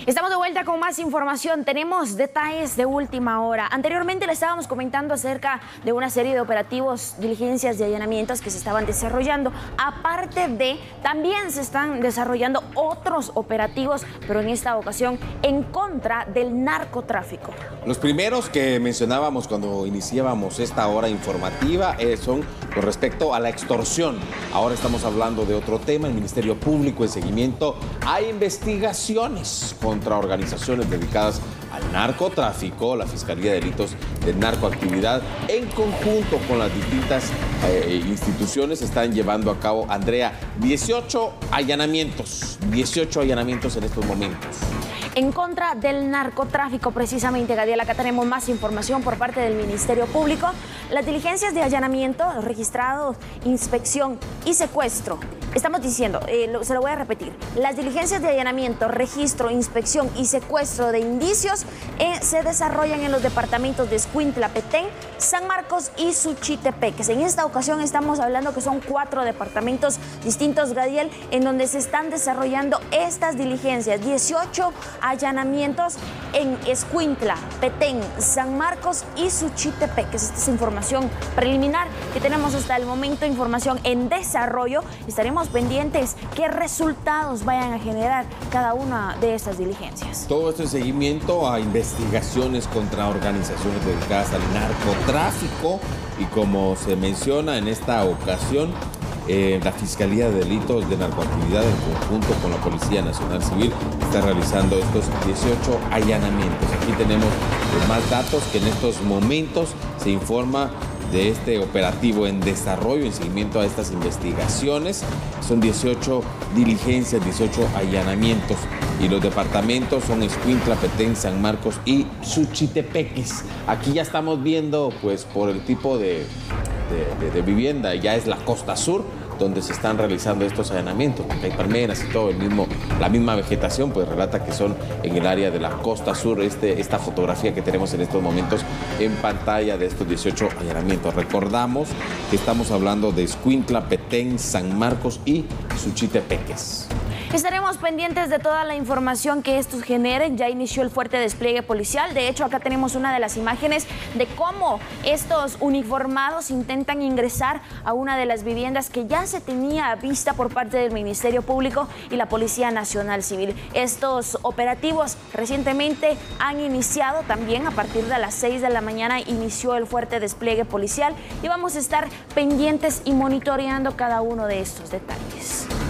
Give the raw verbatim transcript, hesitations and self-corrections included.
Estamos de vuelta con más información. Tenemos detalles de última hora. Anteriormente le estábamos comentando acerca de una serie de operativos, diligencias de allanamientos que se estaban desarrollando. Aparte de, también se están desarrollando otros operativos, pero en esta ocasión en contra del narcotráfico. Los primeros que mencionábamos cuando iniciábamos esta hora informativa eh, son con respecto a la extorsión. Ahora estamos hablando de otro tema. El Ministerio Público en seguimiento a investigaciones contra organizaciones dedicadas al narcotráfico. La Fiscalía de Delitos de Narcoactividad, en conjunto con las distintas eh, instituciones, están llevando a cabo, Andrea, dieciocho allanamientos, dieciocho allanamientos en estos momentos. En contra del narcotráfico, precisamente, Gadiel, acá tenemos más información por parte del Ministerio Público. Las diligencias de allanamiento, registrados, inspección y secuestro. Estamos diciendo, eh, lo, se lo voy a repetir, las diligencias de allanamiento, registro, inspección y secuestro de indicios eh, se desarrollan en los departamentos de Escuintla, Petén, San Marcos y Suchitepeques. En esta ocasión estamos hablando que son cuatro departamentos distintos, Gadiel, en donde se están desarrollando estas diligencias. dieciocho allanamientos en Escuintla, Petén, San Marcos y Suchitepeques. Esta es información preliminar que tenemos hasta el momento, información en desarrollo. Estaremos pendientes qué resultados vayan a generar cada una de estas diligencias. Todo esto en seguimiento a investigaciones contra organizaciones dedicadas al narcotráfico y, como se menciona en esta ocasión, eh, la Fiscalía de Delitos de Narcoactividad, en conjunto con la Policía Nacional Civil, está realizando estos dieciocho allanamientos. Aquí tenemos los más datos que en estos momentos se informa de este operativo en desarrollo, en seguimiento a estas investigaciones. Son dieciocho diligencias, dieciocho allanamientos, y los departamentos son Escuintla, Petén, San Marcos y Suchitepeques. Aquí ya estamos viendo, pues, por el tipo de, de, de, de vivienda, ya es la costa sur, donde se están realizando estos allanamientos, porque hay palmeras y todo, el mismo, la misma vegetación, pues relata que son en el área de la costa sur. Este, esta fotografía que tenemos en estos momentos en pantalla de estos dieciocho allanamientos. Recordamos que estamos hablando de Escuintla, Petén, San Marcos y Suchitepeques. Estaremos pendientes de toda la información que estos generen. Ya inició el fuerte despliegue policial. De hecho, acá tenemos una de las imágenes de cómo estos uniformados intentan ingresar a una de las viviendas que ya se tenía vista por parte del Ministerio Público y la Policía Nacional Civil. Estos operativos recientemente han iniciado también. A partir de las seis de la mañana inició el fuerte despliegue policial y vamos a estar pendientes y monitoreando cada uno de estos detalles.